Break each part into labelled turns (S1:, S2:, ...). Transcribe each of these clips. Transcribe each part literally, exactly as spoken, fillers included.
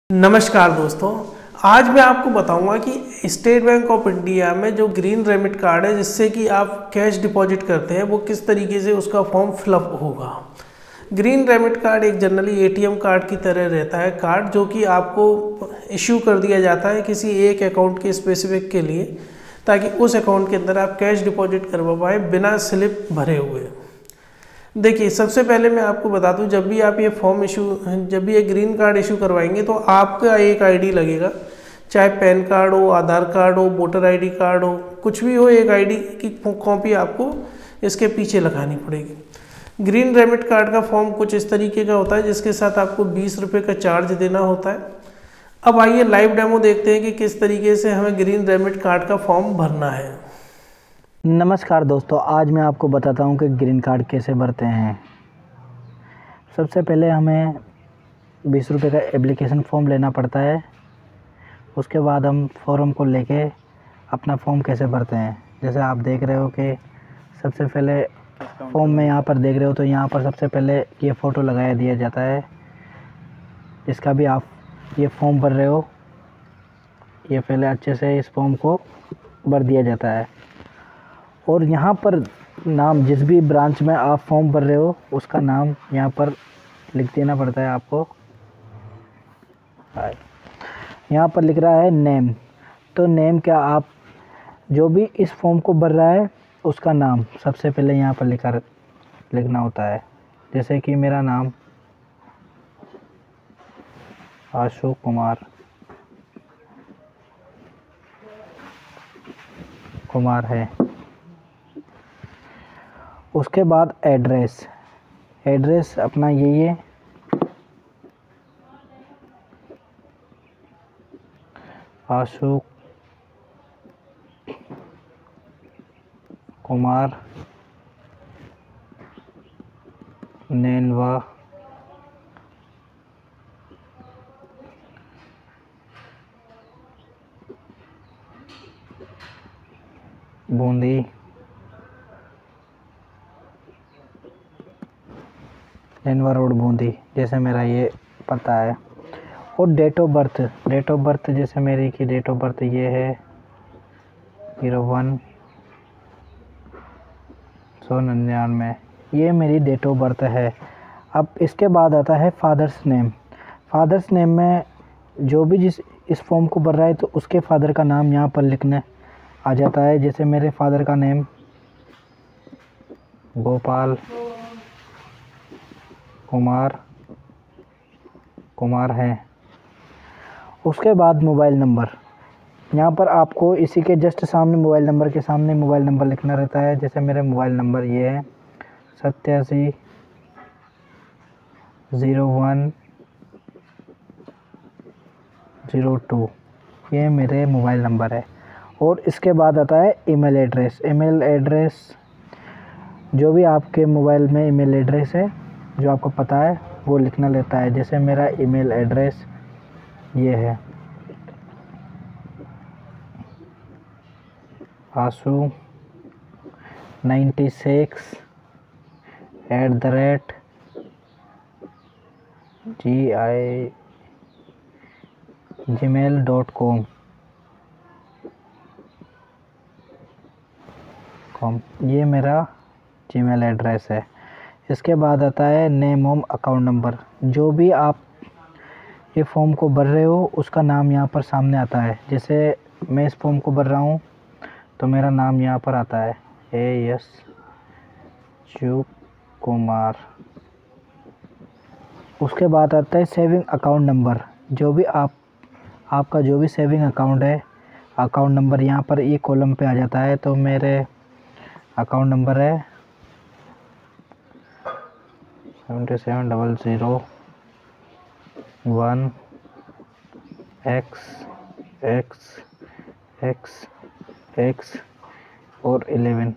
S1: नमस्कार दोस्तों, आज मैं आपको बताऊंगा कि स्टेट बैंक ऑफ इंडिया में जो ग्रीन रेमिट कार्ड है जिससे कि आप कैश डिपॉजिट करते हैं वो किस तरीके से उसका फॉर्म फिलअप होगा। ग्रीन रेमिट कार्ड एक जनरली एटीएम कार्ड की तरह रहता है कार्ड जो कि आपको इश्यू कर दिया जाता है किसी एक अकाउंट के स्पेसिफिक के लिए, ताकि उस अकाउंट के अंदर आप कैश डिपॉजिट करवा पाए बिना स्लिप भरे हुए। देखिए, सबसे पहले मैं आपको बता दूं, जब भी आप ये फॉर्म इशू जब भी ये ग्रीन कार्ड इशू करवाएंगे तो आपका एक आईडी लगेगा, चाहे पैन कार्ड हो, आधार कार्ड हो, वोटर आईडी कार्ड हो, कुछ भी हो, एक आईडी की कॉपी आपको इसके पीछे लगानी पड़ेगी। ग्रीन रेमिट कार्ड का फॉर्म कुछ इस तरीके का होता है जिसके साथ आपको बीस रुपये का चार्ज देना होता है। अब आइए लाइव डेमो देखते हैं कि किस तरीके से हमें ग्रीन रेमिट कार्ड का फॉर्म भरना है।
S2: नमस्कार दोस्तों, आज मैं आपको बताता हूं कि ग्रीन कार्ड कैसे भरते हैं। सबसे पहले हमें बीस रुपये का एप्लीकेशन फॉर्म लेना पड़ता है। उसके बाद हम फॉर्म को लेके अपना फॉर्म कैसे भरते हैं, जैसे आप देख रहे हो कि सबसे पहले फॉर्म में यहाँ पर देख रहे हो तो यहाँ पर सबसे पहले ये फ़ोटो लगाया दिया जाता है। जिसका भी आप ये फॉर्म भर रहे हो, ये पहले अच्छे से इस फॉर्म को भर दिया जाता है। और यहाँ पर नाम, जिस भी ब्रांच में आप फॉर्म भर रहे हो उसका नाम यहाँ पर लिख देना पड़ता है आपको। यहाँ पर लिख रहा है नेम, तो नेम क्या, आप जो भी इस फॉर्म को भर रहा है उसका नाम सबसे पहले यहाँ पर लिखा लिखना होता है। जैसे कि मेरा नाम आशु कुमार कुमार है। उसके बाद एड्रेस एड्रेस अपना यही है। आशु कुमार नैनवा बूंदी नैनवा रोड बूंदी, जैसे मेरा ये पता है। और date of birth date of birth जैसे मेरी की डेट ऑफ बर्थ ये है जीरो वन सौ निन्यानवे, ये मेरी डेट ऑफ बर्थ है। अब इसके बाद आता है फादर्स नेम। फादर्स नेम में जो भी जिस इस फॉर्म को भर रहा है तो उसके फादर का नाम यहाँ पर लिखने आ जाता है। जैसे मेरे फादर का नेम गोपाल कुमार कुमार है। उसके बाद मोबाइल नंबर, यहाँ पर आपको इसी के जस्ट सामने मोबाइल नंबर के सामने मोबाइल नंबर लिखना रहता है। जैसे मेरे मोबाइल नंबर ये है सत्तासी ज़ीरो वन ज़ीरो टू, ये मेरे मोबाइल नंबर है। और इसके बाद आता है ईमेल एड्रेस। ईमेल एड्रेस जो भी आपके मोबाइल में ईमेल एड्रेस है जो आपको पता है वो लिखना लेता है। जैसे मेरा ईमेल एड्रेस ये है Ashu ninety six at the rate G I G mail dot com com ये मेरा जीमेल एड्रेस है। इसके बाद आता है नेम ऑफ अकाउंट नंबर। जो भी आप ये फॉर्म को भर रहे हो उसका नाम यहाँ पर सामने आता है। जैसे मैं इस फॉर्म को भर रहा हूँ तो मेरा नाम यहाँ पर आता है ए एस शिव कुमार। उसके बाद आता है सेविंग अकाउंट नंबर। जो भी आप आपका जो भी सेविंग अकाउंट है, अकाउंट नंबर यहाँ पर ये कॉलम पे आ जाता है। तो मेरे अकाउंट नंबर है seventy seven double zero one X X X X और इलेवन।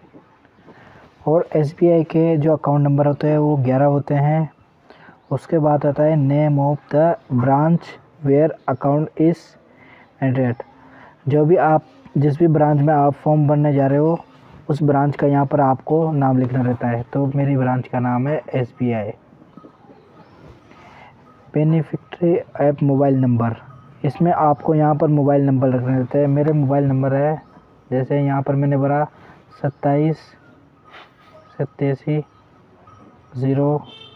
S2: और एस बी आई के जो अकाउंट नंबर होते हैं वो ग्यारह होते हैं। उसके बाद आता है name of the branch where account is entered. जो भी आप जिस भी ब्रांच में आप फॉर्म भरने जा रहे हो उस ब्रांच का यहाँ पर आपको नाम लिखना रहता है। तो मेरी ब्रांच का नाम है S B I. Beneficiary app mobile number, इसमें आपको यहाँ पर मोबाइल नंबर रखने रहते हैं। मेरे मोबाइल नंबर है, जैसे यहाँ पर मैंने भरा सत्ताईस सत्तासी ज़ीरो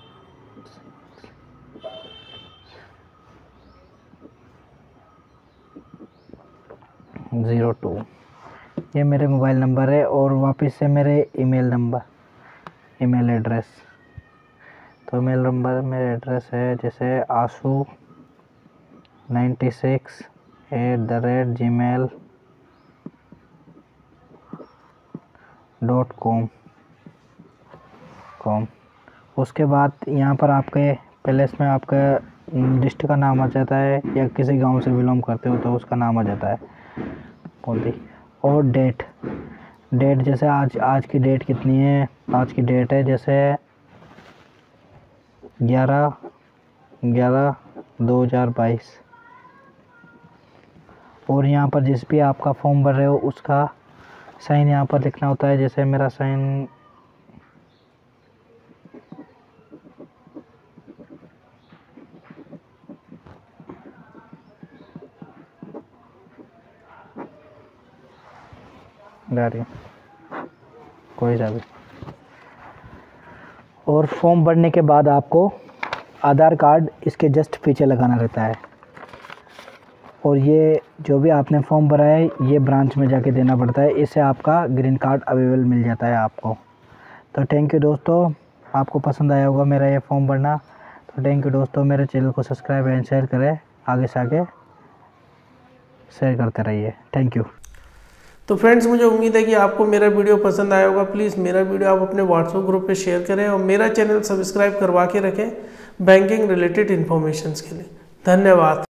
S2: ज़ीरो टू, ये मेरे मोबाइल नंबर है। और वापस से मेरे ईमेल नंबर, ईमेल एड्रेस, तो ईमेल नंबर मेरा एड्रेस है जैसे Ashu ninety six at the rate G mail dot com com. उसके बाद यहाँ पर आपके पहले इसमें आपका डिस्ट्रिक्ट का नाम आ जाता है, या किसी गांव से बिलोंग करते हो तो उसका नाम आ जाता है बोलिए। और डेट, डेट जैसे आज आज की डेट कितनी है, आज की डेट है जैसे ग्यारह ग्यारह दो हज़ार बाईस। और यहाँ पर जिस भी आपका फॉर्म भर रहे हो उसका साइन यहाँ पर लिखना होता है, जैसे मेरा साइन गाड़ी कोई सा भी। और फॉर्म भरने के बाद आपको आधार कार्ड इसके जस्ट पीछे लगाना रहता है। और ये जो भी आपने फॉर्म भरा है ये ब्रांच में जाके देना पड़ता है, इससे आपका ग्रीन कार्ड अवेलेबल मिल जाता है आपको। तो थैंक यू दोस्तों, आपको पसंद आया होगा मेरा ये फॉर्म भरना। तो थैंक यू दोस्तों, मेरे चैनल को सब्सक्राइब एंड शेयर करें, आगे से आगे शेयर करते रहिए। Thank you.
S1: तो फ्रेंड्स, मुझे उम्मीद है कि आपको मेरा वीडियो पसंद आया होगा। प्लीज़ मेरा वीडियो आप अपने व्हाट्सएप ग्रुप पे शेयर करें और मेरा चैनल सब्सक्राइब करवा के रखें बैंकिंग रिलेटेड इन्फॉर्मेशन के लिए। धन्यवाद।